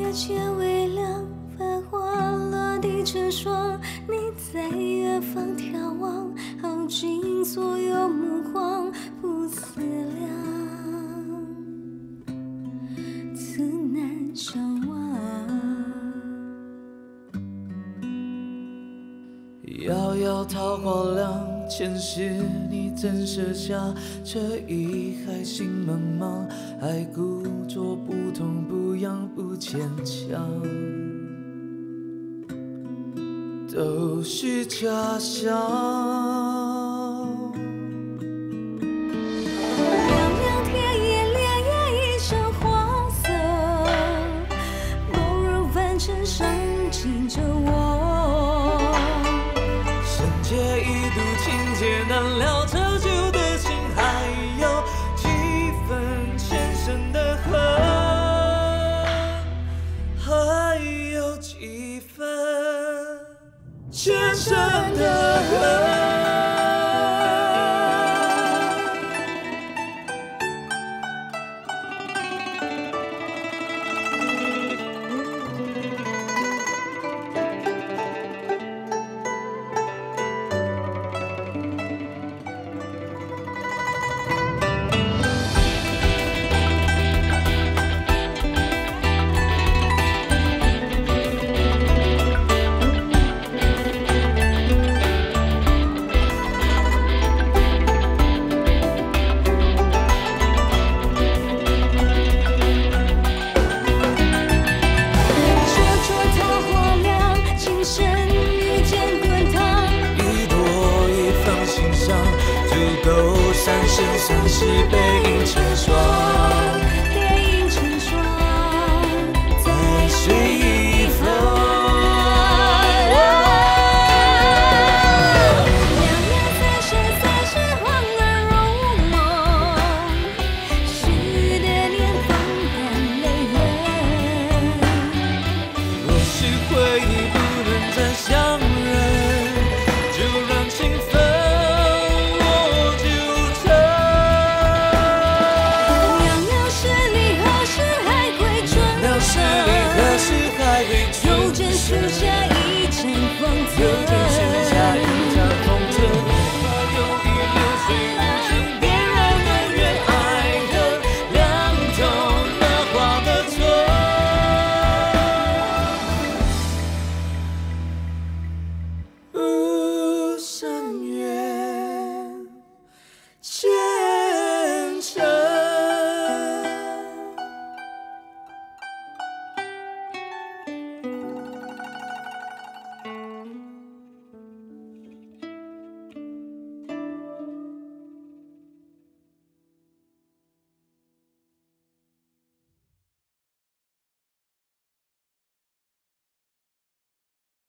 花间微亮，繁华落地成霜。你在远方眺望，耗尽所有目光，不思量，此难相忘。 遥遥桃花凉，前世你怎舍下这一海心茫茫？爱故作不痛不痒不牵强，都是假象。 凉凉天也烈焰一身黄色，梦如凡尘伤尽着我。 深劫一度，情劫难了，长久的情还有几分前生的恨，还有几分前生的恨。三生三世悲。